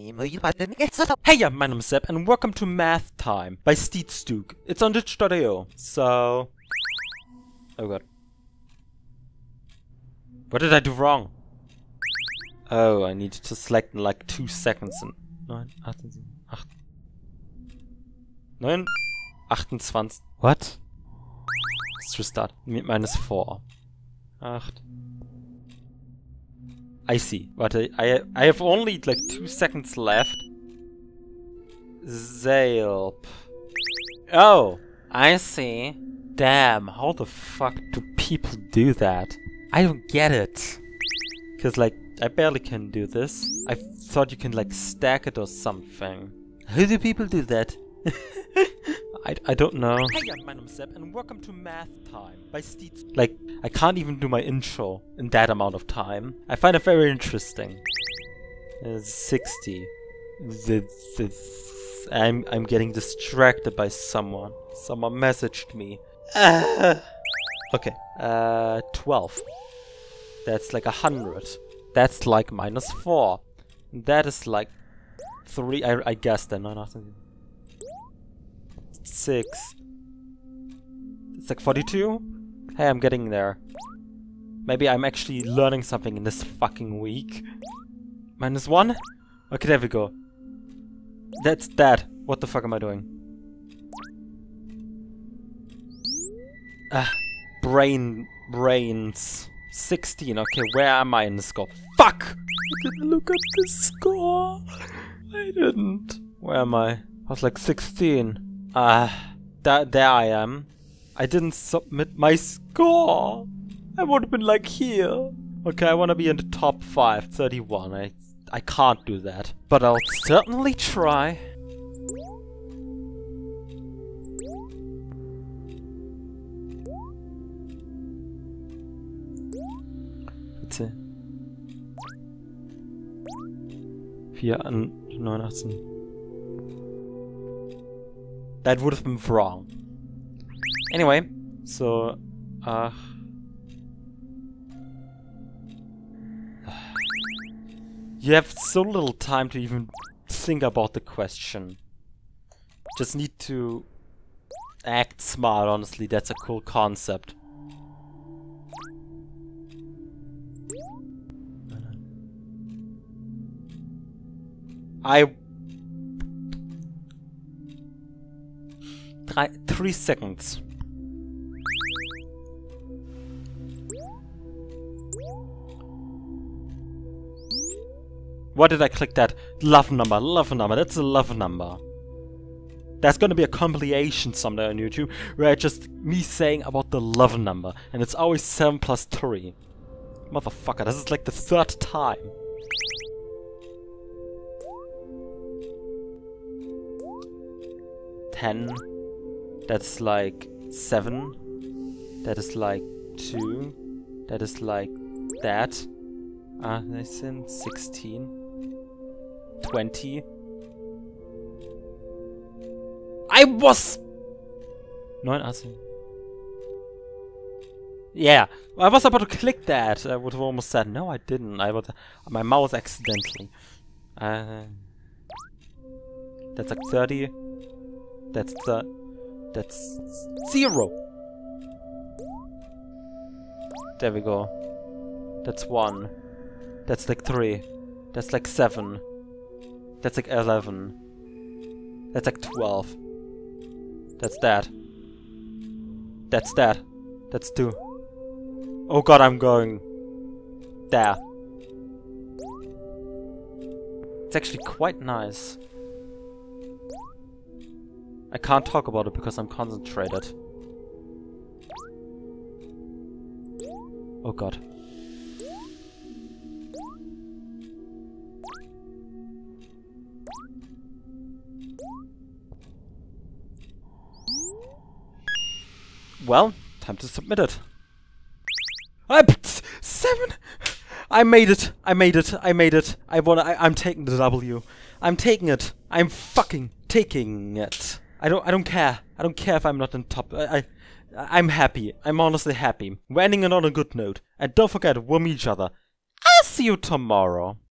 Hey, my name is Seb, and welcome to Math Time by Steedstook. It's on Ditch.io. So... Oh god. What did I do wrong? Oh, I need to select in like 2 seconds. 9, 18, 8. 9, 28. What? Let's restart. -4. 8. I see. But I have only like 2 seconds left. Zalp. Oh, I see. Damn, how the fuck do people do that? I don't get it. Cause like, I barely can do this. I thought you can like stack it or something. How do people do that? I don't know. Hey, my name is Seb, and welcome to Math Time by Steedstook. Like, I can't even do my intro in that amount of time. I find it very interesting. 60. I'm getting distracted by someone. Someone messaged me. Okay. 12. That's like 100. That's like -4. That is like 3. I guess then. No, nothing. 6. It's like 42? Hey, I'm getting there. Maybe I'm actually learning something in this fucking week. -1? Okay, there we go. That's that. What the fuck am I doing? Brains. 16. Okay, where am I in the score? Fuck! I didn't look up the score. I didn't. Where am I? I was like 16. There I am. I didn't submit my score. I would have been like here. Okay, I want to be in the top 5, 31. I can't do that, but I'll certainly try. Bitte. 4 an 89. That would have been wrong. Anyway, so you have so little time to even think about the question. Just need to act smart, honestly. That's a cool concept. I 3 seconds. Why did I click that? Love number, that's a love number. There's gonna be a compilation somewhere on YouTube where it's just me saying about the love number, and it's always 7 plus 3. Motherfucker, this is like the 3rd time. Ten. That's like 7. That is like 2. That is like that. That's in 16. 20. I was 9. Yeah, I was about to click that. I would have almost said no, I didn't. My mouse accidentally. That's like 30. That's 0. There we go. That's 1. That's like 3. That's like 7. That's like 11. That's like 12. That's that. That's that. That's 2. Oh god, I'm going there. It's actually quite nice. I can't talk about it because I'm concentrated. Oh god. Well, time to submit it. 7! I made it! I'm taking the W. I'm taking it! I'm fucking taking it! I don't care. I don't care if I'm not in top. I'm happy. I'm honestly happy. We're ending it on a good note. And don't forget, we'll meet each other. I'll see you tomorrow.